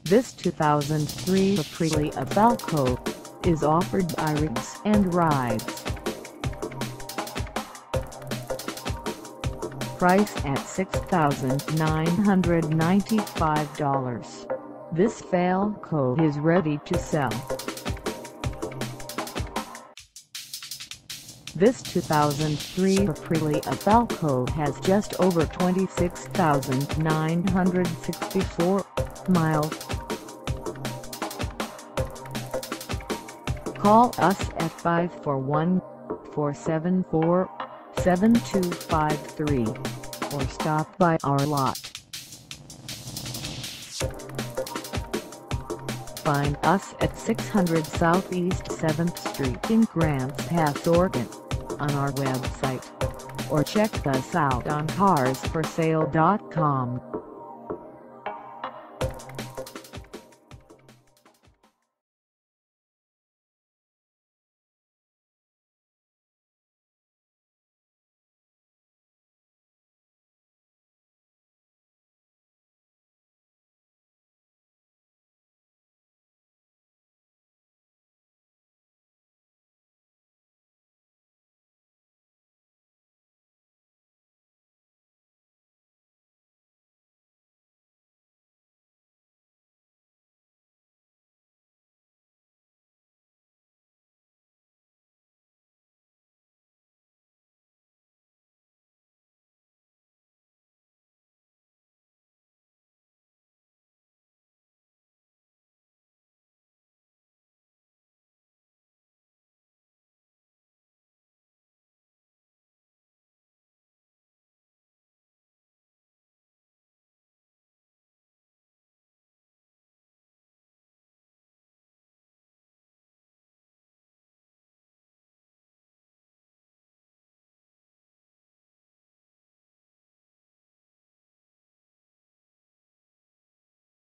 This 2003 Aprilia Falco is offered by Rigs and Rides. Price at $6,995. This Falco is ready to sell. This 2003 Aprilia Falco has just over 26,964 miles. Call us at 541-474-7253 or stop by our lot. Find us at 600 Southeast 7th Street in Grants Pass, Oregon, on our website, or check us out on carsforsale.com.